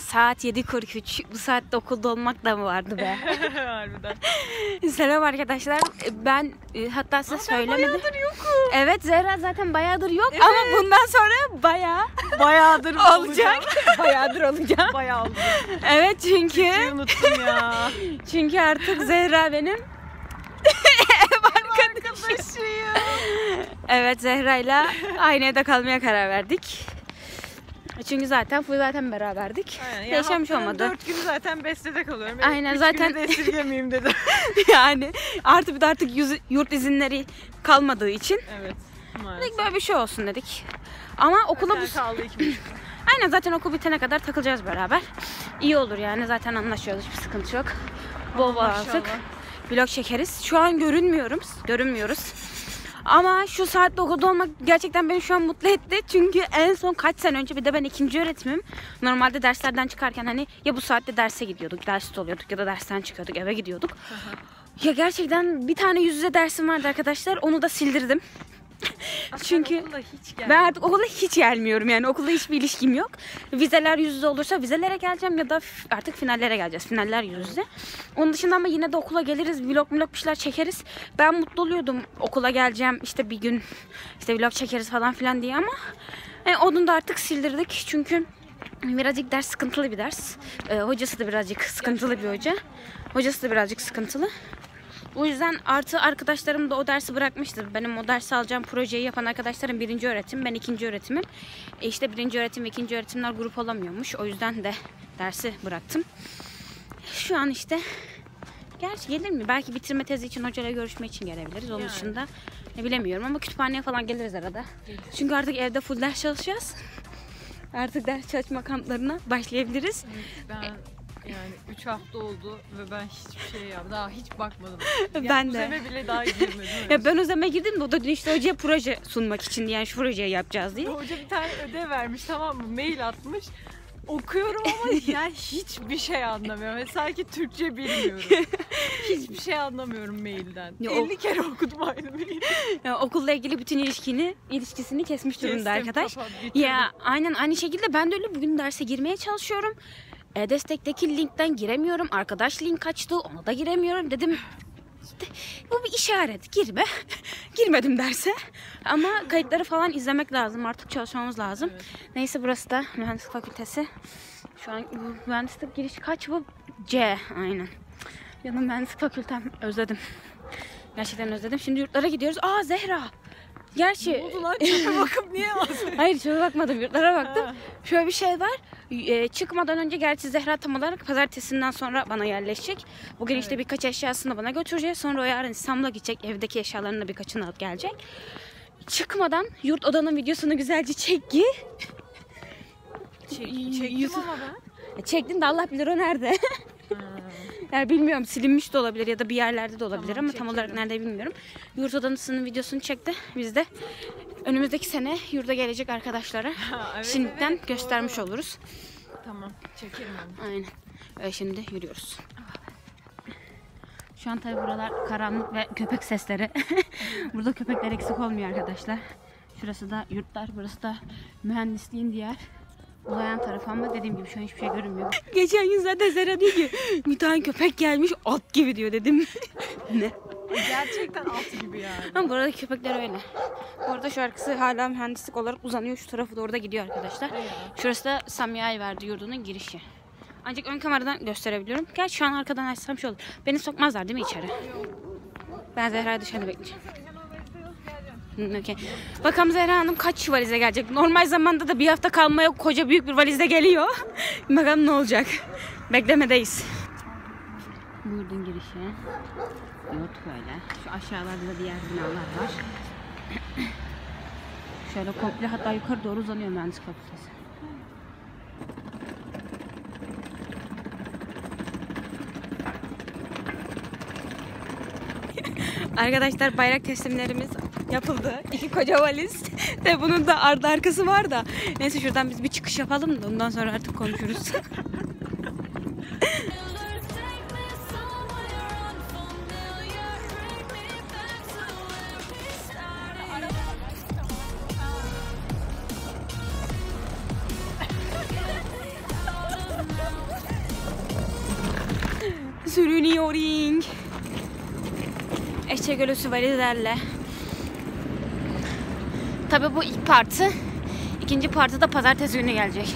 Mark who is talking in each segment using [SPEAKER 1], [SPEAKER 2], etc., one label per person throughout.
[SPEAKER 1] Saat 7:43. Bu saatte okulda olmak da mı vardı be?
[SPEAKER 2] Harbiden.
[SPEAKER 1] Selam arkadaşlar. Ben hatta size söylemedim.
[SPEAKER 2] Bayağıdır yokum.
[SPEAKER 1] Evet, Zehra zaten bayağıdır yok ama bundan sonra
[SPEAKER 2] Bayağıdır
[SPEAKER 1] olacak. Bayağıdır olacağım.
[SPEAKER 2] Bayağı oldu.
[SPEAKER 1] Evet, çünkü
[SPEAKER 2] Unuttum ya.
[SPEAKER 1] çünkü artık Zehra benim ev arkadaşıyım. Evet, Zehra'yla aynı evde kalmaya karar verdik. Çünkü zaten beraberdik.
[SPEAKER 2] Aynen.
[SPEAKER 1] Değişmiş olmadı.
[SPEAKER 2] 4 gün zaten Beste'de kalıyorum.
[SPEAKER 1] Aynen, zaten
[SPEAKER 2] de esirgemeyeyim dedim.
[SPEAKER 1] Yani artık yurt izinleri kalmadığı için
[SPEAKER 2] Evet.
[SPEAKER 1] dedik böyle bir şey olsun dedik. Ama okula
[SPEAKER 2] kaldı 2,5.
[SPEAKER 1] Aynen, zaten okul bitene kadar takılacağız beraber. İyi olur yani, zaten anlaşıyoruz, hiçbir sıkıntı yok. Bol bol artık vlog çekeriz. Şu an görünmüyoruz. Ama şu saatte okulda olmak gerçekten beni şu an mutlu etti. Çünkü en son kaç sene önce, bir de ben 2. öğretimim. Normalde derslerden çıkarken hani ya bu saatte derse gidiyorduk, derste oluyorduk ya da dersten çıkıyorduk, eve gidiyorduk. Ya gerçekten bir tane yüz yüze dersim vardı arkadaşlar. Onu da sildirdim. Çünkü ben artık okula hiç gelmiyorum, yani okulda hiçbir ilişkim yok. Vizeler yüz yüze olursa vizelere geleceğim ya da artık finallere geleceğiz. Finaller yüz yüze. Onun dışında ama yine de okula geliriz, vlog bir şeyler çekeriz. Ben mutlu oluyordum okula geleceğim, işte bir gün işte vlog çekeriz falan filan diye, ama onu da artık sildirdik. Çünkü birazcık ders sıkıntılı bir ders. Hocası da birazcık sıkıntılı bir hoca. Hocası da birazcık sıkıntılı. O yüzden artı arkadaşlarım da o dersi bırakmıştır. Benim o dersi alacağım projeyi yapan arkadaşlarım 1. öğretim, ben 2. öğretimim. İşte 1. öğretim ve 2. öğretimler grup olamıyormuş. O yüzden de dersi bıraktım. Şu an işte, gerçi gelir mi? Belki bitirme tezi için hocayla görüşme için gelebiliriz. Onun dışında bilemiyorum, ama kütüphaneye falan geliriz arada. Çünkü artık evde full ders çalışacağız. Artık ders çalışma kamplarına başlayabiliriz.
[SPEAKER 2] Evet, yani 3 hafta oldu ve ben hiçbir şey yapmadım. Daha hiç bakmadım.
[SPEAKER 1] Ben de.
[SPEAKER 2] Özeme bile daha girmedim.
[SPEAKER 1] Ya ben Özem'e girdim de o da dün işte hocaya proje sunmak için, yani şu projeyi yapacağız diye.
[SPEAKER 2] Hoca bir tane ödev vermiş, tamam mı? Mail atmış. Okuyorum ama yani hiçbir şey anlamıyorum. Sanki Türkçe bilmiyorum. Hiçbir şey anlamıyorum mailden. 50 kere okudum aynı maili.
[SPEAKER 1] Ya, okulla ilgili bütün ilişkisini kesmiş durumda arkadaş.
[SPEAKER 2] Kapat,
[SPEAKER 1] ya aynen aynı şekilde ben de öyle, bugün derse girmeye çalışıyorum. Destek'teki linkten giremiyorum. Arkadaş link açtı, ona da giremiyorum. Dedim işte, bu bir işaret, girme. Girmedim derse. Ama kayıtları falan izlemek lazım. Artık çalışmamız lazım. Evet. Neyse, burası da mühendislik fakültesi. Şu an mühendislik giriş kaç bu? C, aynen. Yanım mühendislik fakültem, özledim. Gerçekten özledim. Şimdi yurtlara gidiyoruz. Aa, Zehra. Gerçi...
[SPEAKER 2] Ne oldu lan? Çöpe bakıp niye aldın?
[SPEAKER 1] Hayır, çöpe bakmadım, yurtlara baktım. Şöyle bir şey var. Çıkmadan önce, gerçi Zehra tam olarak pazartesinden sonra bana yerleşecek. Bugün işte birkaç eşyasını bana götürecek. Sonra o yarın İstanbul'a gidecek. Evdeki eşyalarını da birkaçını alıp gelecek. Çıkmadan yurt odanın videosunu güzelce çek ki.
[SPEAKER 2] Çektim ama ben.
[SPEAKER 1] Çektin de Allah bilir o nerede. Yani bilmiyorum, silinmiş de olabilir ya da bir yerlerde de olabilir, tamam, ama tam olarak nerede bilmiyorum. Yurt odasının videosunu çekti. Biz de önümüzdeki sene yurda gelecek arkadaşlara şimdiden göstermiş oluruz.
[SPEAKER 2] Tamam, çekerim onu.
[SPEAKER 1] Aynen. Şimdi yürüyoruz. Şu an tabi buralar karanlık ve köpek sesleri. Burada köpekler eksik olmuyor arkadaşlar. Şurası da yurtlar, burası da mühendisliğin diğer uzayan tarafı, ama dediğim gibi şu an hiçbir şey görünmüyor. Geçen gün zaten Zera diyor ki bir tane köpek gelmiş at gibi diyor, dedim. Ne?
[SPEAKER 2] Gerçekten at gibi yani.
[SPEAKER 1] Ama burada köpekler öyle. Bu arada şu arkası hala mühendislik olarak uzanıyor. Şu tarafı da orada gidiyor arkadaşlar. Şurası da Samiha verdi yurdunun girişi. Ancak ön kameradan gösterebiliyorum. Gerçi şu an arkadan açsam şey olur. Beni sokmazlar değil mi içeri? Ben Zehra'yı dışarıda bekleyeceğim. Okay. Bakalım Zehra Hanım kaç valize gelecek? Normal zamanda da bir hafta kalmaya koca büyük bir valizle geliyor. Bakalım ne olacak? Beklemedeyiz. Yurdun girişi. Yurt böyle. Şu aşağılarda da diğer binalar var. Şöyle komple, hatta yukarı doğru uzanıyor mühendislik fakültesi. Arkadaşlar, bayrak teslimlerimiz yapıldı. 2 koca valiz. De bunun da ardı arkası var da. Neyse, şuradan biz bir çıkış yapalım da ondan sonra artık konuşuruz. sürünüyorum. Eşçegölüsü valizlerle. Tabii bu ilk partı. İkinci partı da pazartesi günü gelecek.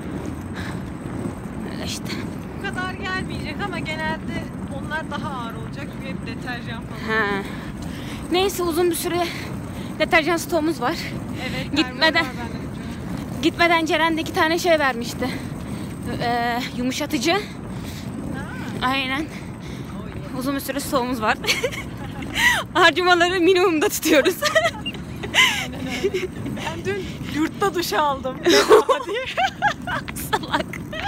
[SPEAKER 1] Öyle işte.
[SPEAKER 2] Bu kadar gelmeyecek ama genelde onlar daha ağır olacak çünkü hep deterjan falan.
[SPEAKER 1] Ha. Neyse uzun bir süre deterjan stoğumuz var.
[SPEAKER 2] Evet.
[SPEAKER 1] Gitmeden Ceren de 2 tane şey vermişti. Yumuşatıcı.
[SPEAKER 2] Ha.
[SPEAKER 1] Aynen. Uzun bir süre stoğumuz var. Harcamaları minimumda tutuyoruz.
[SPEAKER 2] Ben dün yurtta duş aldım. Bedava diye.
[SPEAKER 1] Salak.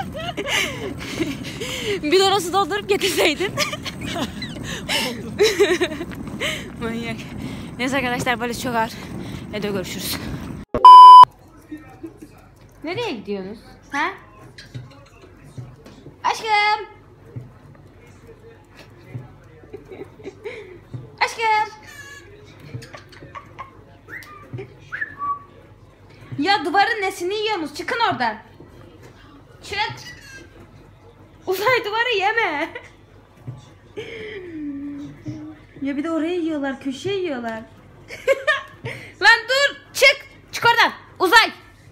[SPEAKER 1] Bidonu su doldurup getirseydin.
[SPEAKER 2] Oldu.
[SPEAKER 1] Manyak. Neyse arkadaşlar valiz çok ağır. Hadi görüşürüz. Nereye gidiyorsunuz? Ha? Aşkım. Aşkım. Ya duvarın nesini yiyorsunuz? Çıkın oradan. Çık. Uzay duvarı yeme. Ya bir de oraya yiyorlar, köşeye yiyorlar. Lan dur, çık. Çık oradan. Uzay.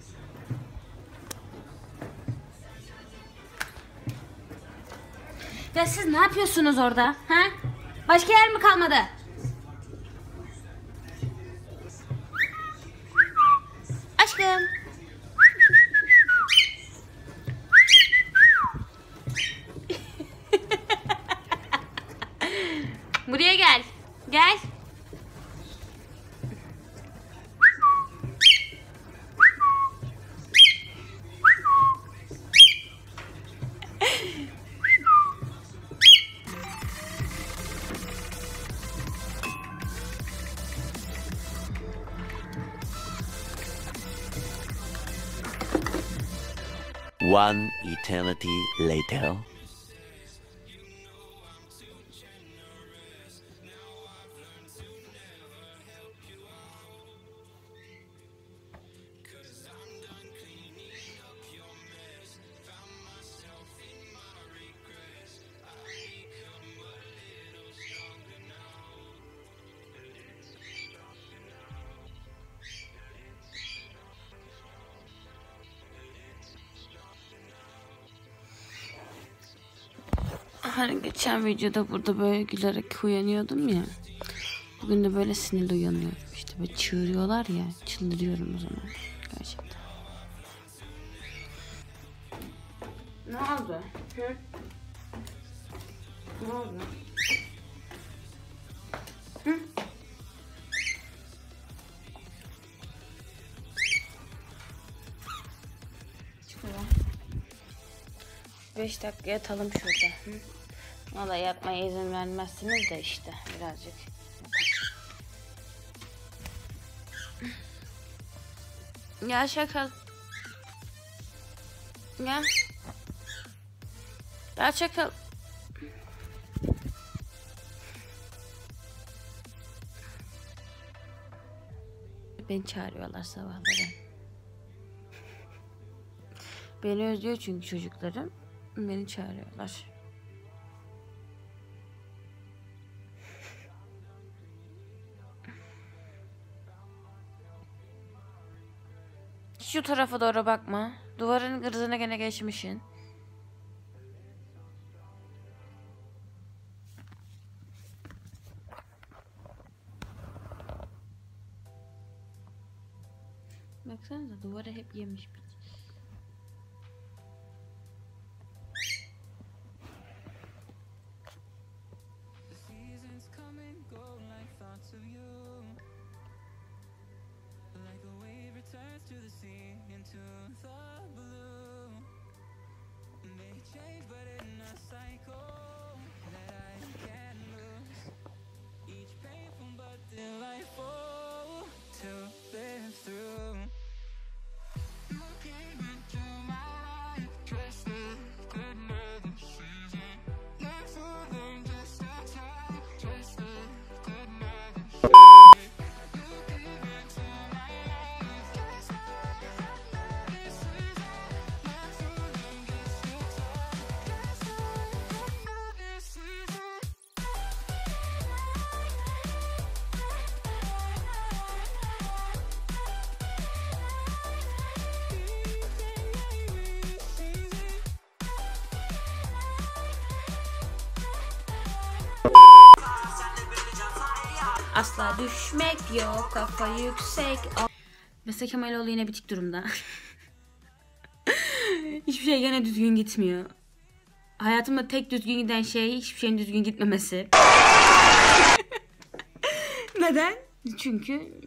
[SPEAKER 1] Ya siz ne yapıyorsunuz orada? Ha? Başka yer mi kalmadı? Aşkım. Buraya gel. Gel.
[SPEAKER 3] One eternity later.
[SPEAKER 1] Hani geçen videoda burada böyle gülerek uyanıyordum ya. Bugün de böyle sinirli uyanıyorum. İşte böyle çığırıyorlar ya. Çıldırıyorum o zaman. Gerçekten. Ne oldu? Hı? Ne oldu? Hı? Çıkalım. 5 dakika yatalım şurada. Hı? Valla yatmaya izin vermezsiniz de işte birazcık. Ya şaka. Ya. Ya şaka. Beni çağırıyorlar sabahları. Beni özlüyor çünkü çocuklarım. Beni çağırıyorlar. Şu tarafa doğru bakma. Duvarın gırzına gene geçmişsin. Baksanıza duvara hep yemiş bir.
[SPEAKER 4] To the sea, into the blue. They change, but in a cycle that I can't lose. Each painful but delightful to live through.
[SPEAKER 1] Asla düşmek yok, kafa yüksek. Mesela Kemaloğlu yine bitik durumda. Hiçbir şey gene düzgün gitmiyor. Hayatımda tek düzgün giden şey hiçbir şeyin düzgün gitmemesi. Neden? Çünkü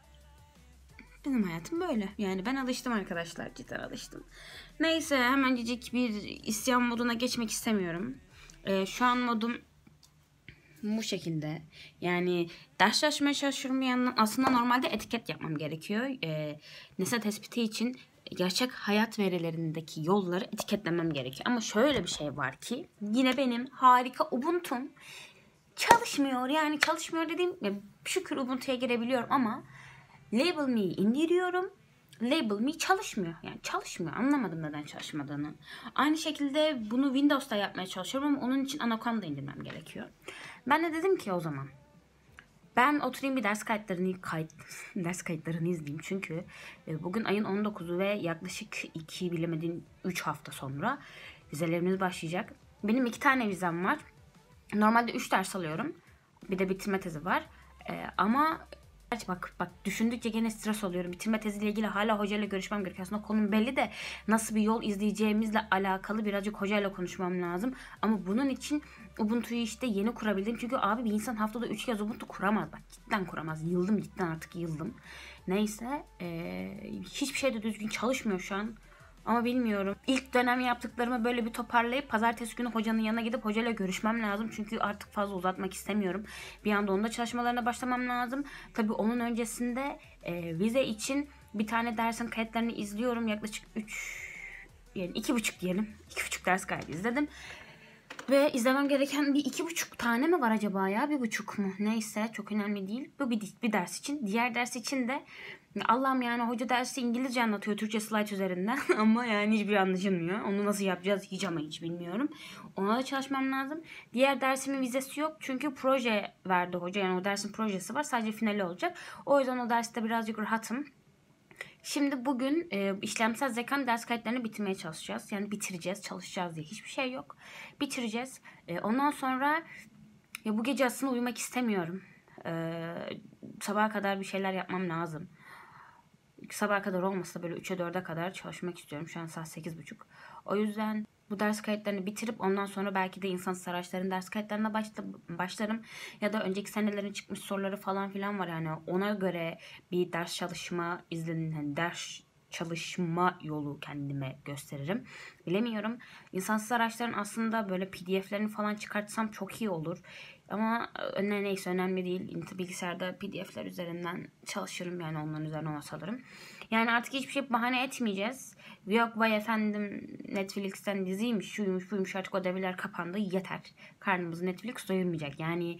[SPEAKER 1] benim hayatım böyle. Yani ben alıştım arkadaşlar. Cidden alıştım. Neyse hemencik bir isyan moduna geçmek istemiyorum. Şu an modum bu şekilde. Yani ders çalışmaya çalışıyorum bir yandan. Aslında normalde etiket yapmam gerekiyor. Nesne tespiti için gerçek hayat verilerindeki yolları etiketlemem gerekiyor. Ama şöyle bir şey var ki yine benim harika Ubuntu'm çalışmıyor. Yani çalışmıyor dediğim şükür Ubuntu'ya girebiliyorum ama Label Me'yi indiriyorum. Label Me çalışmıyor. Yani çalışmıyor. Anlamadım neden çalışmadığını. Aynı şekilde bunu Windows'ta yapmaya çalışıyorum ama onun için Anaconda indirmem gerekiyor. Ben de dedim ki o zaman ben oturayım bir ders kayıtlarını izleyeyim. Çünkü bugün ayın 19'u ve yaklaşık 2 bilemedin 3 hafta sonra vizelerimiz başlayacak. Benim 2 tane vizem var. Normalde 3 ders alıyorum. Bir de bitirme tezi var. Ama bak düşündükçe gene stres oluyorum. Bitirme teziyle ilgili hala hocayla görüşmem gerekiyor. Aslında konum belli de nasıl bir yol izleyeceğimizle alakalı birazcık hocayla konuşmam lazım. Ama bunun için Ubuntu'yu işte yeni kurabildim. Çünkü abi bir insan haftada 3 kez Ubuntu kuramaz. Bak cidden kuramaz. Yıldım cidden artık yıldım. Neyse hiçbir şey de düzgün çalışmıyor şu an. Ama bilmiyorum. İlk dönem yaptıklarımı böyle bir toparlayıp pazartesi günü hocanın yanına gidip hocayla görüşmem lazım. Çünkü artık fazla uzatmak istemiyorum. Bir anda onda çalışmalarına başlamam lazım. Tabii onun öncesinde vize için bir tane dersin kayıtlarını izliyorum. Yaklaşık 2,5 diyelim. 2,5 ders kaydı izledim. Ve izlemem gereken bir 2,5 tane mi var acaba ya? 1,5 mu? Neyse çok önemli değil. Bu bir ders için. Diğer ders için de Allah'ım yani hoca dersi İngilizce anlatıyor Türkçe slide üzerinden ama yani hiçbir anlaşılmıyor. Onu nasıl yapacağız hiç bilmiyorum. Ona da çalışmam lazım. Diğer dersimin vizesi yok çünkü proje verdi hoca. Yani o dersin projesi var sadece finali olacak. O yüzden o derste birazcık rahatım. Şimdi bugün işlemsel zekanın ders kayıtlarını bitirmeye çalışacağız. Yani bitireceğiz, çalışacağız diye hiçbir şey yok. Bitireceğiz. Ondan sonra bu gece aslında uyumak istemiyorum. Sabaha kadar bir şeyler yapmam lazım. Sabaha kadar olmasa böyle 3'e 4'e kadar çalışmak istiyorum. Şu an saat 8.30. O yüzden bu ders kayıtlarını bitirip ondan sonra belki de insansız araçların ders kayıtlarına başlarım. Ya da önceki senelerin çıkmış soruları falan filan var. Yani ona göre bir ders çalışma yolu kendime gösteririm. Bilemiyorum. İnsansız araçların aslında böyle PDF'lerini falan çıkartsam çok iyi olur. Ama neyse önemli değil. Bilgisayarda PDF'ler üzerinden çalışırım yani onların üzerine not alırım. Yani artık hiçbir şey bahane etmeyeceğiz. Yok vay efendim Netflix'ten diziymiş, şuymuş buymuş artık o devreler kapandı yeter. Karnımızı Netflix doyurmayacak. Yani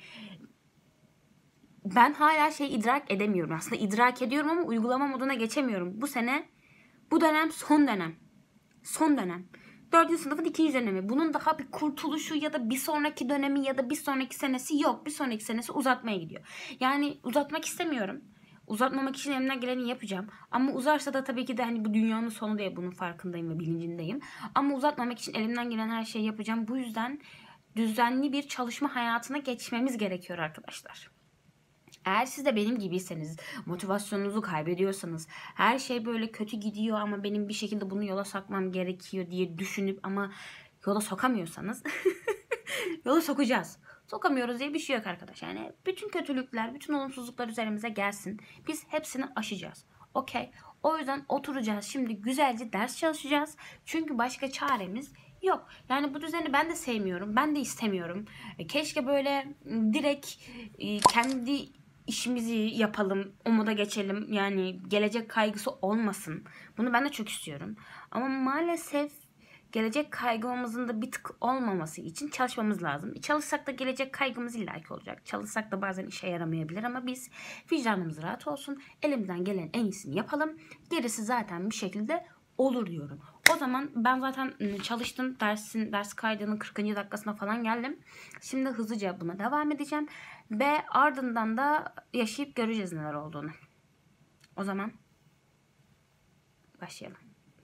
[SPEAKER 1] ben hala idrak edemiyorum. Aslında idrak ediyorum ama uygulama moduna geçemiyorum. Bu dönem son dönem. Son dönem. 4. sınıfın 2. dönemi. Bunun daha bir kurtuluşu ya da bir sonraki dönemi ya da bir sonraki senesi yok. Bir sonraki senesi uzatmaya gidiyor. Yani uzatmak istemiyorum. Uzatmamak için elimden geleni yapacağım. Ama uzarsa da tabii ki de hani bu dünyanın sonu diye bunun farkındayım ve bilincindeyim. Ama uzatmamak için elimden gelen her şeyi yapacağım. Bu yüzden düzenli bir çalışma hayatına geçmemiz gerekiyor arkadaşlar. Eğer siz de benim gibiyseniz, motivasyonunuzu kaybediyorsanız, her şey böyle kötü gidiyor ama benim bir şekilde bunu yola sokmam gerekiyor diye düşünüp ama yola sokamıyorsanız yola sokacağız. Sokamıyoruz diye bir şey yok arkadaş. Yani bütün kötülükler, bütün olumsuzluklar üzerimize gelsin. Biz hepsini aşacağız. Okey. O yüzden oturacağız. Şimdi güzelce ders çalışacağız. Çünkü başka çaremiz yok. Yani bu düzeni ben de sevmiyorum. Ben de istemiyorum. Keşke böyle direkt kendi işimizi yapalım, o moda geçelim. Yani gelecek kaygısı olmasın. Bunu ben de çok istiyorum. Ama maalesef gelecek kaygımızın da bir tık olmaması için çalışmamız lazım. Çalışsak da gelecek kaygımız illaki olacak. Çalışsak da bazen işe yaramayabilir ama biz vicdanımız rahat olsun. Elimizden gelen en iyisini yapalım. Gerisi zaten bir şekilde olur diyorum. O zaman ben zaten çalıştım. Ders kaydının 40. dakikasına falan geldim. Şimdi hızlıca buna devam edeceğim. Ve ardından da yaşayıp göreceğiz neler olduğunu. O zaman başlayalım.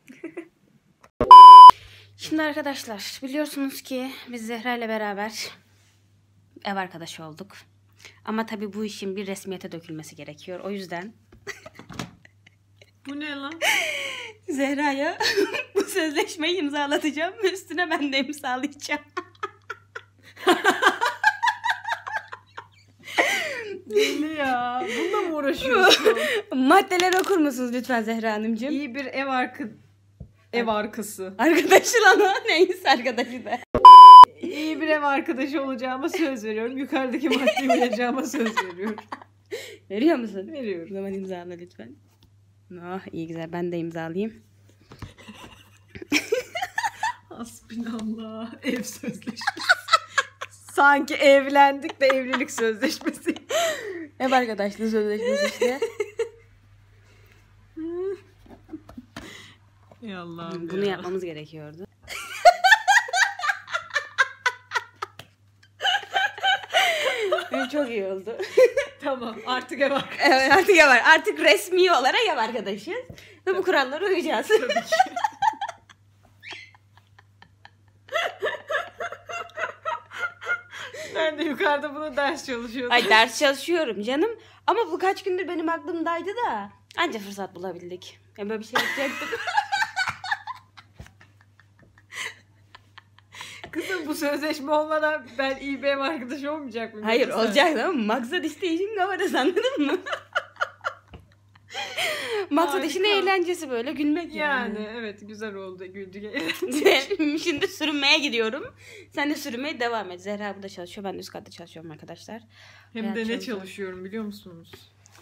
[SPEAKER 1] Şimdi arkadaşlar biliyorsunuz ki biz Zehra ile beraber ev arkadaşı olduk. Ama tabii bu işin bir resmiyete dökülmesi gerekiyor. O yüzden
[SPEAKER 2] Bu ne lan?
[SPEAKER 1] Zehra'ya bu sözleşmeyi imzalatacağım ve üstüne ben de imzalayacağım.
[SPEAKER 2] Deli ya. Bununla mı uğraşıyorsun?
[SPEAKER 1] Maddeleri okur musunuz lütfen Zehra Hanımcığım?
[SPEAKER 2] İyi bir ev arkası.
[SPEAKER 1] Arkadaşı lan o. Neyse arkadaşı da.
[SPEAKER 2] İyi bir ev arkadaşı olacağıma söz veriyorum. Yukarıdaki maddeyi uyacağıma söz veriyorum.
[SPEAKER 1] Veriyor musun? O
[SPEAKER 2] Veriyorum.
[SPEAKER 1] zaman imzala lütfen. Oh, iyi güzel, ben de imzalayayım.
[SPEAKER 2] Hasbinallah. Ev sözleşmesi. Sanki evlendik de evlilik sözleşmesi.
[SPEAKER 1] Ev arkadaşlığı sözleşmesi işte.
[SPEAKER 2] Ey Allah'ım
[SPEAKER 1] Bunu
[SPEAKER 2] ya.
[SPEAKER 1] yapmamız gerekiyordu. Çok iyi oldu.
[SPEAKER 2] Tamam, artık ev arkadaşı.
[SPEAKER 1] Evet, artık ev artık resmi olarak ev arkadaşız. Ve bu kurallara uyacağız.
[SPEAKER 2] Tabii ki. Ben de yukarıda bunu ders çalışıyordum.
[SPEAKER 1] Ay ders çalışıyorum canım. Ama bu kaç gündür benim aklımdaydı da. Anca fırsat bulabildik. Ya böyle bir şey yapacaktım.
[SPEAKER 2] Kızım bu sözleşme olmadan ben iyi bir ev arkadaşı olmayacak mıyım?
[SPEAKER 1] Hayır
[SPEAKER 2] Yoksa-
[SPEAKER 1] olacak ama maksat işte işin kamerası, anladın mı? Maksat işin
[SPEAKER 2] Harika.
[SPEAKER 1] eğlencesi, böyle gülmek
[SPEAKER 2] Yani
[SPEAKER 1] yani.
[SPEAKER 2] evet, güzel oldu, güldük.
[SPEAKER 1] Şimdi sürünmeye gidiyorum. Sen de sürünmeye devam et. Zehra burada çalışıyor. Ben de üst katta çalışıyorum arkadaşlar.
[SPEAKER 2] Hem
[SPEAKER 1] Hayat
[SPEAKER 2] de ne
[SPEAKER 1] çok zor.
[SPEAKER 2] çalışıyorum biliyor musunuz?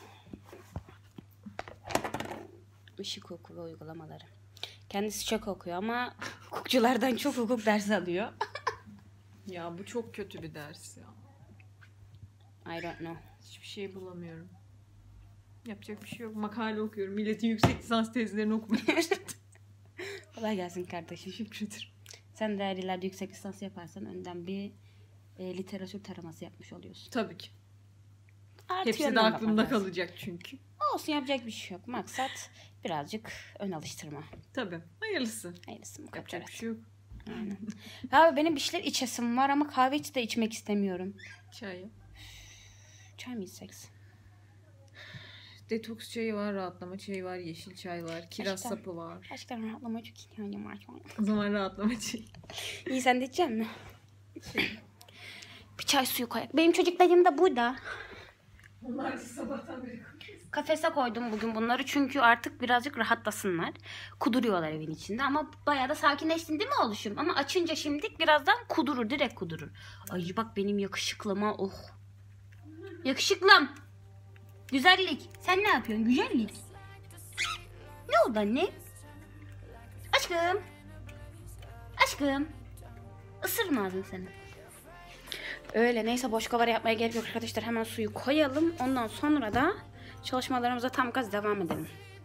[SPEAKER 1] Işık hukuku ve uygulamaları. Kendisi çok okuyor ama hukukçulardan çok hukuk dersi alıyor.
[SPEAKER 2] Ya bu çok kötü bir ders ya.
[SPEAKER 1] I don't know.
[SPEAKER 2] Hiçbir şey bulamıyorum. Yapacak bir şey yok. Makale okuyorum. Milletin yüksek lisans tezlerini okumaya başladım.
[SPEAKER 1] Kolay gelsin kardeşim.
[SPEAKER 2] Teşekkür ederim.
[SPEAKER 1] Sen de eğer ileride yüksek lisans yaparsan önden bir literatür taraması yapmış oluyorsun.
[SPEAKER 2] Tabii ki.
[SPEAKER 1] Artı
[SPEAKER 2] Hepsi de
[SPEAKER 1] yönden bakmak
[SPEAKER 2] aklımda
[SPEAKER 1] lazım.
[SPEAKER 2] kalacak çünkü.
[SPEAKER 1] Olsun, yapacak bir şey yok. Maksat birazcık ön alıştırma.
[SPEAKER 2] Tabii. Hayırlısı.
[SPEAKER 1] Hayırlısı mı?
[SPEAKER 2] Yapacak bir şey yok.
[SPEAKER 1] Aynen. Abi benim bir şeyler içesim var ama kahve hiç de içmek istemiyorum.
[SPEAKER 2] Çay.
[SPEAKER 1] Çay mı içsek?
[SPEAKER 2] Detoks çayı var, rahatlama çayı var, yeşil çay var, kiraz
[SPEAKER 1] Gerçekten.
[SPEAKER 2] sapı var.
[SPEAKER 1] Gerçekten rahatlamaya çok ihtiyacım var şu an.
[SPEAKER 2] O zaman rahatlama çayı.
[SPEAKER 1] İyi, sen de içecek misin? Bir çay suyu koyak. Benim çocuklarım da burada.
[SPEAKER 2] Onlar da sabahtan beri
[SPEAKER 1] Kafese koydum bugün bunları çünkü artık birazcık rahatlasınlar. Kuduruyorlar evin içinde ama bayağı da sakinleştin değil mi oğluşum? Ama açınca şimdilik birazdan kudurur, direkt kudurur. Ay bak benim yakışıklıma, oh. Yakışıklım. Güzellik. Sen ne yapıyorsun? Güzellik. Ne oldu anne? Aşkım. Aşkım. Isırma ağzını seni. Öyle, neyse boş kavara yapmaya gerek yok arkadaşlar. Hemen suyu koyalım. Ondan sonra da çalışmalarımıza tam gaz devam edelim.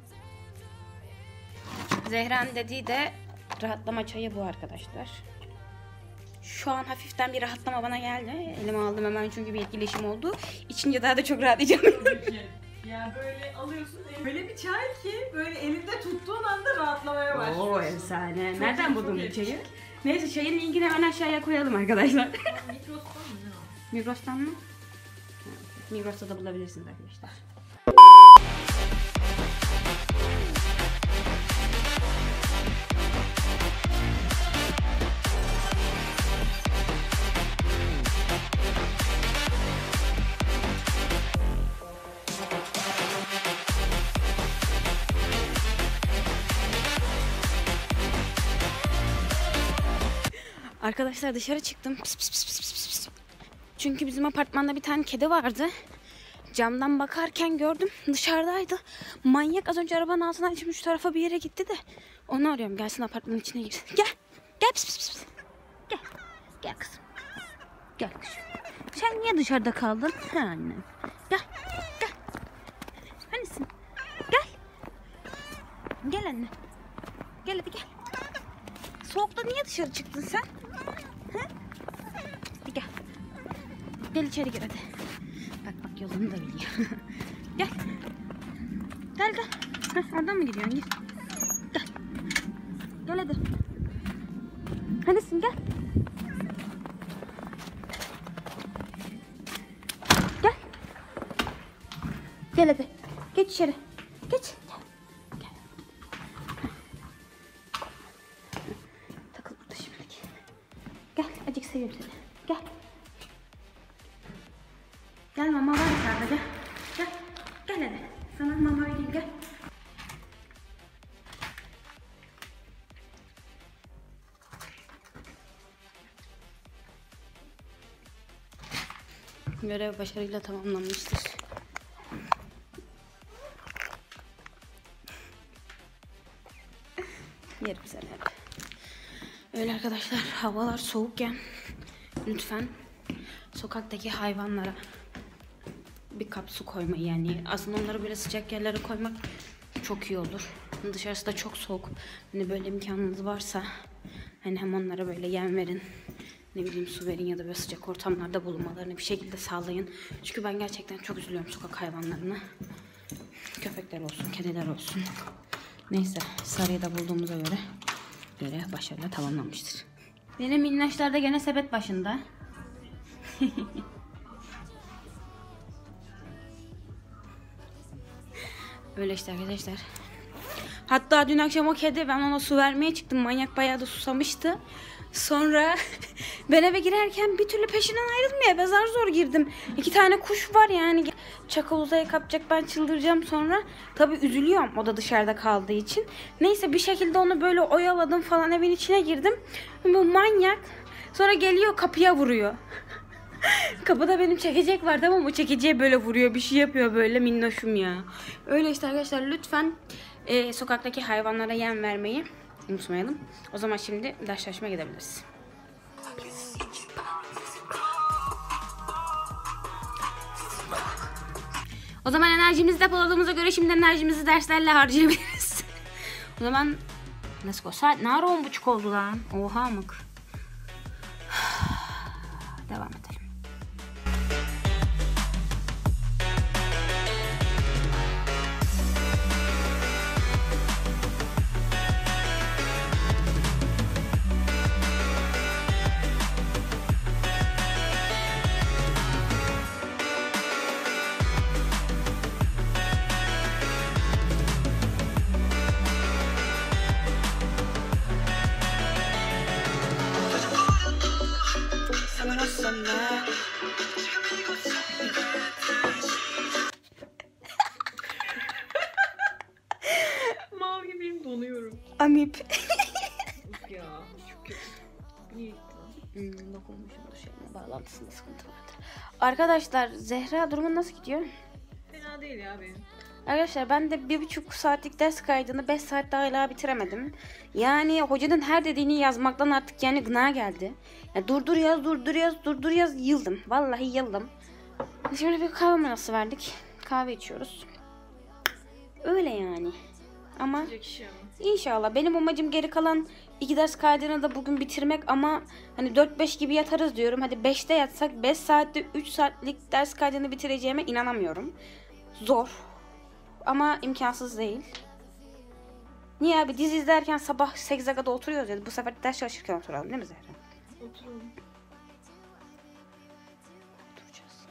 [SPEAKER 1] Zehra'nın dediği de rahatlama çayı bu arkadaşlar. Şu an hafiften bir rahatlama bana geldi. Elime aldım hemen çünkü bir etkileşim oldu. İçince daha da çok rahatlayacağım.
[SPEAKER 2] Ya böyle alıyorsun, böyle bir çay ki böyle elinde tuttuğun anda rahatlamaya başlıyorsun.
[SPEAKER 1] Oo efsane. Nereden
[SPEAKER 2] çok
[SPEAKER 1] buldun bu
[SPEAKER 2] iyi.
[SPEAKER 1] çayı? Neyse çayın linkini hemen aşağıya koyalım arkadaşlar.
[SPEAKER 2] Mikros'tan mı ne o?
[SPEAKER 1] Migros'tan mı? Migros'ta da bulabilirsiniz arkadaşlar. Arkadaşlar dışarı çıktım. Pıs pıs pıs pıs pıs pıs. Çünkü bizim apartmanda bir tane kedi vardı. Camdan bakarken gördüm, dışarıdaydı. Manyak az önce arabanın altından içmiş, şu tarafa bir yere gitti de. Onu arıyorum, gelsin apartmanın içine girsin. Gel. Gel pıs pıs pıs. Gel. Gel kızım. Gel kızım. Sen niye dışarıda kaldın? Ha annem. Gel. Gel. Hanisin? Gel. Gel anne. Gel hadi gel. Soğukta niye dışarı çıktın sen? Ha? Hadi gel. Gel içeri gir hadi. Bak yolunu da biliyor. Gel. Gel. Heh, oradan mı gidiyorsun? Gir. Gel. Gel hadi. Hadisin gel. Gel. Gel hadi. Geç içeri. Geç. Gel. Gel. Takıl burada şimdilik. Gel. Acık seveyim seni. Gel. Gel mama var içeride gel. Gel. Gel hadi. Sana mama vereyim gel. Görev başarıyla tamamlanmıştır. Yerim seni hep. Öyle arkadaşlar, havalar soğukken lütfen sokaktaki hayvanlara bir kap su koymayı, yani aslında onları böyle sıcak yerlere koymak çok iyi olur. Dışarısı da çok soğuk. Hani böyle imkanınız varsa hani hem onlara böyle yem verin, ne bileyim su verin ya da böyle sıcak ortamlarda bulunmalarını bir şekilde sağlayın. Çünkü ben gerçekten çok üzülüyorum sokak hayvanlarına. Köpekler olsun, kediler olsun. Neyse, sarıyı da bulduğumuza göre görev başarıyla tamamlanmıştır. Benim minnaşlar da gene sepet başında. Öyle işte arkadaşlar. Hatta dün akşam o kedi, ben ona su vermeye çıktım. Manyak bayağı da susamıştı. Sonra ben eve girerken bir türlü peşinden ayrılmıyor. Ben zar zor girdim. 2 tane kuş var yani. Çakal uzaya kapacak, ben çıldıracağım sonra. Tabii üzülüyorum o da dışarıda kaldığı için. Neyse bir şekilde onu böyle oyaladım falan, evin içine girdim. Bu manyak sonra geliyor kapıya vuruyor. Kapıda benim çekecek var, tamam mı? O çekeceğe böyle vuruyor, bir şey yapıyor böyle, minnoşum ya. Öyle işte arkadaşlar, lütfen sokaktaki hayvanlara yem vermeyi unutmayalım. O zaman şimdi dersleşmeye gidebiliriz. O zaman enerjimizi depoladığımıza göre şimdi enerjimizi derslerle harcayabiliriz. O zaman let's go. Saat ne ara 10.30 oldu lan? Oha mık. Devam edelim.
[SPEAKER 2] Mal gibiyim, donuyorum.
[SPEAKER 1] Amip.
[SPEAKER 2] Uf ya, çok kötü. Niye gitti lan?
[SPEAKER 1] Dokunmuşum da şeyine, bağlantısında sıkıntı vardır. Arkadaşlar, Zehra durumun nasıl gidiyor?
[SPEAKER 2] Fena değil ya benim.
[SPEAKER 1] Arkadaşlar ben de 1,5 saatlik ders kaydını 5 saatte hala bitiremedim. Yani hocanın her dediğini yazmaktan artık yani gına geldi. Ya durdur yaz, durdur yaz, durdur yaz, yıldım. Vallahi yıldım. Şimdi bir kahve molası verdik. Kahve içiyoruz. Öyle yani. Ama
[SPEAKER 2] Olacak iş ya.
[SPEAKER 1] İnşallah. Benim amacım geri kalan 2 ders kaydını da bugün bitirmek ama hani 4-5 gibi yatarız diyorum. Hadi 5'te yatsak 5 saatte 3 saatlik ders kaydını bitireceğime inanamıyorum. Zor. Ama imkansız değil. Niye abi, dizi izlerken sabah 8'e kadar oturuyoruz ya. Bu sefer ders çalışırken oturalım değil mi Zehra?
[SPEAKER 2] Oturalım.
[SPEAKER 1] Oturacağız.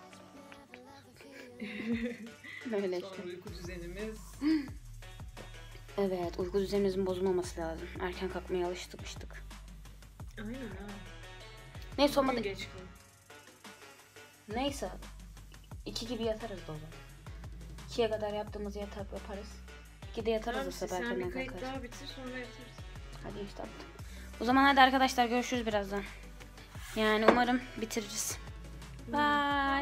[SPEAKER 1] Böyle işte.
[SPEAKER 2] Sonra uyku düzenimiz.
[SPEAKER 1] Evet, uyku düzenimizin bozulmaması lazım. Erken kalkmaya alıştık.
[SPEAKER 2] Aynen ha.
[SPEAKER 1] Neyse olmadı.
[SPEAKER 2] Bugün geç kalın.
[SPEAKER 1] Neyse. 2 gibi yatarız da o zaman. 2'ye kadar yaptığımızı yaparız. 2'de yatarız da
[SPEAKER 2] Sen
[SPEAKER 1] sabah
[SPEAKER 2] bir
[SPEAKER 1] erkenden
[SPEAKER 2] kayıt
[SPEAKER 1] kalkarız.
[SPEAKER 2] daha bitir, sonra yatarız.
[SPEAKER 1] Hadi işte attım. O zaman hadi arkadaşlar, görüşürüz birazdan. Yani umarım bitiririz. Bye.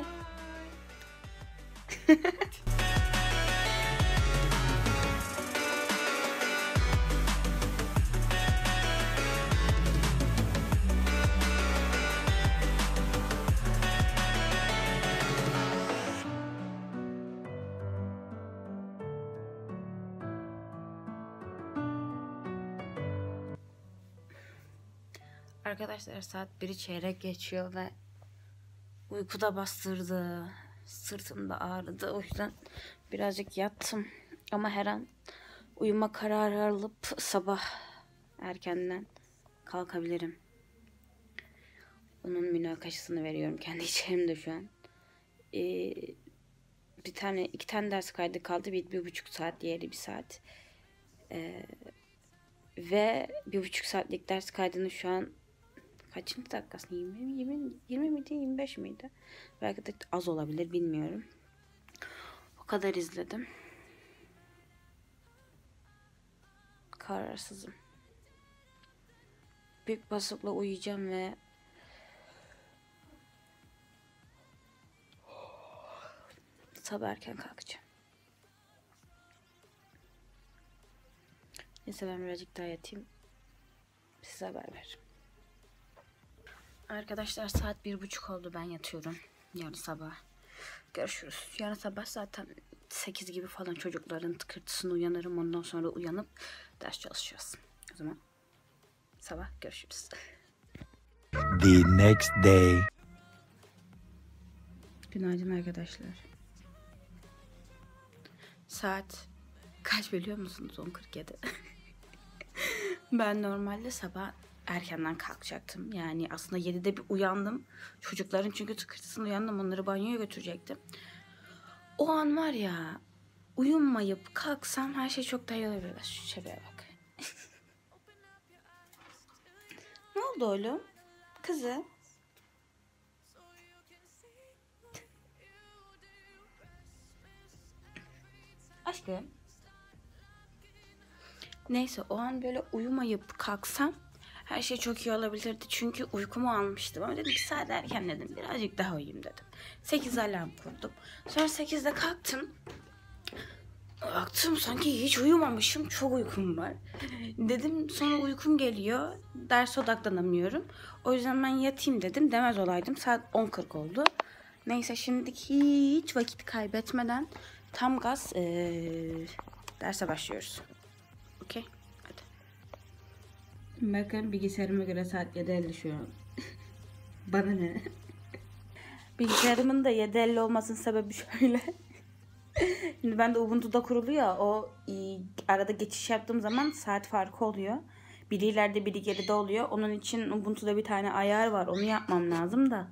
[SPEAKER 1] Arkadaşlar saat 1'i çeyrek geçiyor ve uykuda bastırdı. Sırtımda ağrıdı. O yüzden birazcık yattım. Ama her an uyuma kararı alıp sabah erkenden kalkabilirim. Bunun münakaşasını veriyorum kendi içerimde şu an. iki tane ders kaydı kaldı. Bir buçuk saat, diğeri 1 saat. Ve 1,5 saatlik ders kaydını şu an kaçıncı dakikası? 20 miydi? 25 miydi? Belki de az olabilir, bilmiyorum. O kadar izledim. Kararsızım. Büyük basıkla uyuyacağım ve sabah erken kalkacağım. Neyse ben birazcık daha yatayım. Size haber veririm. Arkadaşlar saat 1:30 oldu. Ben yatıyorum. Yarın sabah görüşürüz. Yarın sabah zaten 8 gibi falan çocukların tıkırtısını uyanırım. Ondan sonra uyanıp ders çalışacağız. O zaman sabah görüşürüz.
[SPEAKER 3] The next day.
[SPEAKER 1] Günaydın arkadaşlar. Saat kaç biliyor musunuz? 10:47. Ben normalde sabah erkenden kalkacaktım. Yani aslında 7'de bir uyandım. Çocukların çünkü tıkırtısını uyandım. Onları banyoya götürecektim. O an var ya, uyumayıp kalksam her şey çok daha iyi olabilir. Şu çevreye bak. Ne oldu oğlum? Kızı. Aşkım. Neyse o an böyle uyumayıp kalksam her şey çok iyi olabilirdi. Çünkü uykumu almıştım. Ama dedim ki saat erken dedim. Birazcık daha uyuyayım dedim. 8 alarm kurdum. Sonra 8'de kalktım. Baktım sanki hiç uyumamışım. Çok uykum var. Dedim sonra uykum geliyor. Derse odaklanamıyorum. O yüzden ben yatayım dedim. Demez olaydım. Saat 10:40 oldu. Neyse şimdi hiç vakit kaybetmeden tam gaz derse başlıyoruz. Okey. Hadi. Bakın bilgisayarıma göre saat 7:50 şu an. Bana ne? Bilgisayarımın da 7:50 olmasının sebebi şöyle. Şimdi ben de Ubuntu'da kurulu ya, o arada geçiş yaptığım zaman saat farkı oluyor. Biri ileride biri geride oluyor. Onun için Ubuntu'da bir tane ayar var. Onu yapmam lazım da.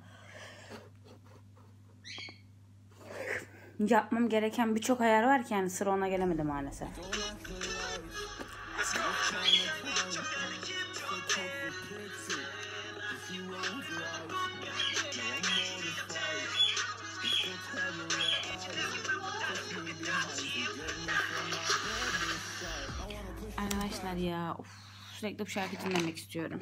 [SPEAKER 1] Yapmam gereken birçok ayar var ki yani sıra ona gelemedi maalesef. Arkadaşlar ya sürekli bu şarkı dinlemek istiyorum.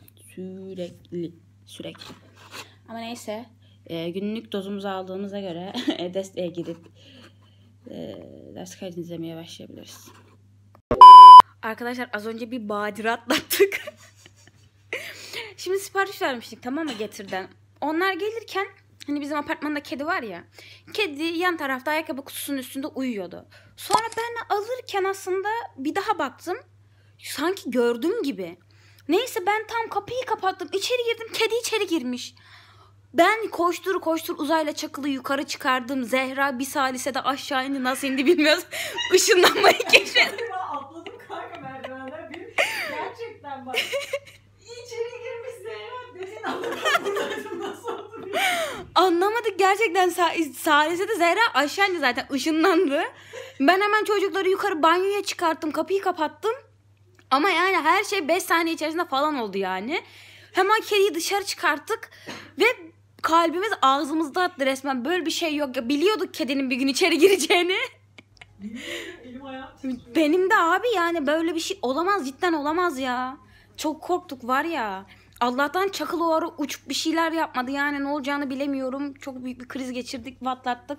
[SPEAKER 1] Sürekli. Ama neyse günlük dozumuzu aldığımıza göre desteğe girip ders kaydını izlemeye başlayabiliriz. Arkadaşlar az önce bir badire atlattık. Şimdi sipariş vermiştik, tamam mı, Getir'den. Onlar gelirken hani bizim apartmanda kedi var ya. Kedi yan tarafta ayakkabı kutusunun üstünde uyuyordu. Sonra ben alırken aslında bir daha baktım. Sanki gördüm gibi. Neyse ben tam kapıyı kapattım. İçeri girdim. Kedi içeri girmiş. Ben koştur uzayla çakılı yukarı çıkardım. Zehra bir salisede aşağı indi. Nasıl indi bilmiyoruz. Işınlanmayı keşfettim.
[SPEAKER 2] Atladım kanka merdivenden. Gerçekten bak. İçeri girmiş Zehra dedin, anlamadım nasıl oldu.
[SPEAKER 1] Anlamadık gerçekten. Salisede Zehra aşağı indi zaten. Işınlandı. Ben hemen çocukları yukarı banyoya çıkarttım. Kapıyı kapattım. Ama yani her şey 5 saniye içerisinde falan oldu yani. Hemen kediyi dışarı çıkarttık. Ve kalbimiz ağzımızda attı resmen. Böyle bir şey yok. Ya, biliyorduk kedinin bir gün içeri gireceğini.
[SPEAKER 2] Elim ayağım
[SPEAKER 1] Benim de abi yani böyle bir şey olamaz. Cidden olamaz ya. Çok korktuk var ya. Allah'tan çakılı o ara uçup bir şeyler yapmadı. Yani ne olacağını bilemiyorum. Çok büyük bir kriz geçirdik ve atlattık.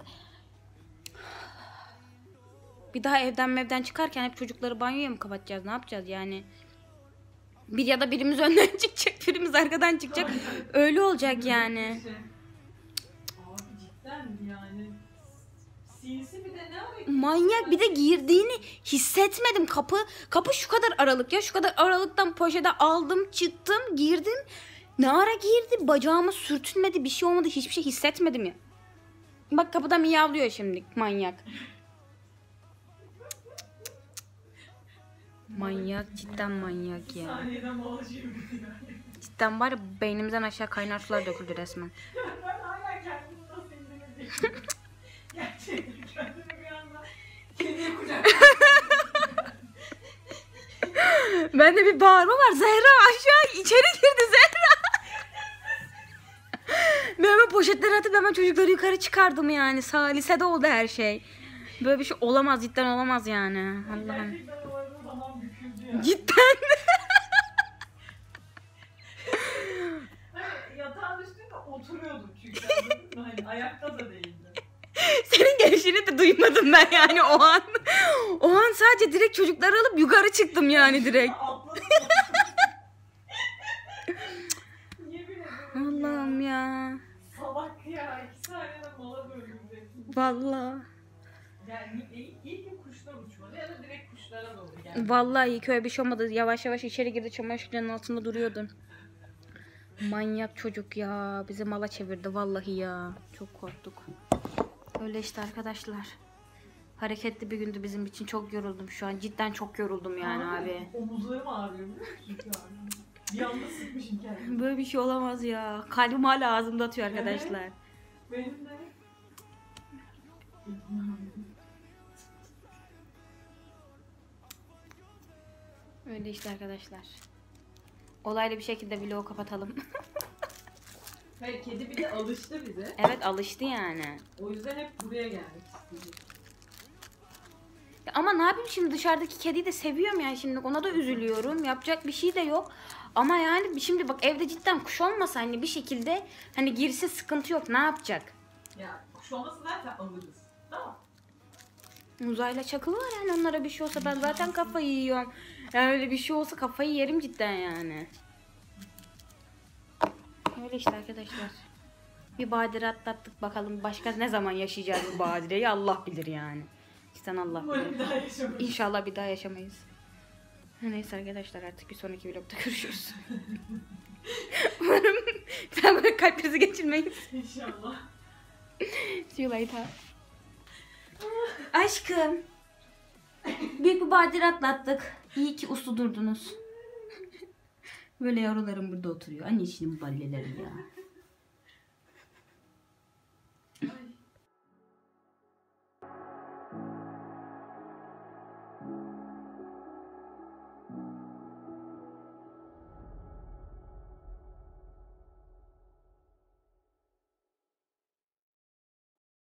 [SPEAKER 1] Bir daha evden çıkarken hep çocukları banyoya mı kapatacağız? Ne yapacağız yani? Bir ya da birimiz önden çıkacak, birimiz arkadan çıkacak. Öyle olacak yani.
[SPEAKER 2] Abi cidden yani. Sinsi bir de ne arıyor?
[SPEAKER 1] Manyak, bir de girdiğini hissetmedim. Kapı şu kadar aralık ya. Şu kadar aralıktan poşete aldım, çıktım, girdim. Ne ara girdi? Bacağıma sürtünmedi, bir şey olmadı. Hiçbir şey hissetmedim ya. Bak kapıda miyavlıyor şimdi manyak. Manyak, cidden manyak ya.
[SPEAKER 2] Saniyeden bağlaşıyorum.
[SPEAKER 1] Cidden var ya, beynimizden aşağı kaynar sular döküldü resmen.
[SPEAKER 2] Ben hala kendimi nasıl indireceğim. Gerçekten.
[SPEAKER 1] Bende bir bağırma var. Zehra aşağı içeri girdi Zehra. Ben hemen poşetleri atıp hemen çocukları yukarı çıkardım yani. Lisede oldu her şey. Böyle bir şey olamaz, cidden olamaz yani. Allah'ım.
[SPEAKER 2] Gerçekten o arada zaman büküldü ya.
[SPEAKER 1] Cidden.
[SPEAKER 2] Hani yatağın üstünde oturuyordum çünkü. Anladın mı? Hani ayakta da değildi.
[SPEAKER 1] Senin gelişini de duymadım ben yani o an. O an sadece direkt çocukları alıp yukarı çıktım yani direkt.
[SPEAKER 2] Atladım. Yemin ederim.
[SPEAKER 1] Allah'ım ya.
[SPEAKER 2] Salak ya. 2 saniyede mala döndüm.
[SPEAKER 1] Vallahi.
[SPEAKER 2] Yani iyi ki kuşlar uçmadı ya da direkt kuşlara doğru geldi.
[SPEAKER 1] Vallahi iyi ki öyle bir şey olmadı. Yavaş yavaş içeri girdi, çamaşırların altında duruyordu. Manyak çocuk ya. Bizi mala çevirdi vallahi ya. Çok korktuk. Öyle işte arkadaşlar. Hareketli bir gündü bizim için. Çok yoruldum şu an. Cidden çok yoruldum yani abi.
[SPEAKER 2] Omuzlarım ağrıyor biliyor musun? Bir anda sıkmışım kendimi.
[SPEAKER 1] Böyle bir şey olamaz ya. Kalbim hala ağzımda atıyor arkadaşlar.
[SPEAKER 2] Benim de.
[SPEAKER 1] Öyle işte arkadaşlar. Olaylı bir şekilde vlogu kapatalım.
[SPEAKER 2] Hayır, kedi bir de alıştı bize.
[SPEAKER 1] Evet, alıştı yani.
[SPEAKER 2] O yüzden hep buraya gelmek istedik.
[SPEAKER 1] Ya ama ne yapayım şimdi, dışarıdaki kediyi de seviyorum yani, şimdi ona da üzülüyorum. Yapacak bir şey de yok. Ama yani şimdi bak, evde cidden kuş olmasa hani bir şekilde hani girse sıkıntı yok, ne yapacak?
[SPEAKER 2] Ya kuş olması zaten alırız. Tamam.
[SPEAKER 1] Uzayla çakılı var yani, onlara bir şey olsa ben zaten kafayı yiyorum. Yani öyle bir şey olsa kafayı yerim cidden yani. Öyle işte arkadaşlar. Bir badire atlattık, bakalım başka ne zaman yaşayacağız bu badireyi Allah bilir yani. İşte Allah
[SPEAKER 2] Umarım bir
[SPEAKER 1] bilir.
[SPEAKER 2] daha yaşamayız.
[SPEAKER 1] İnşallah bir daha yaşamayız. Neyse arkadaşlar, artık bir sonraki vlogda görüşürüz. Umarım bir daha böyle kalp krizi geçirmeyiz.
[SPEAKER 2] İnşallah.
[SPEAKER 1] See you later. Aşkım. Büyük bir badire atlattık. İyi ki uslu durdunuz. Böyle yavrularım burada oturuyor. Anneciğim balleleri ya.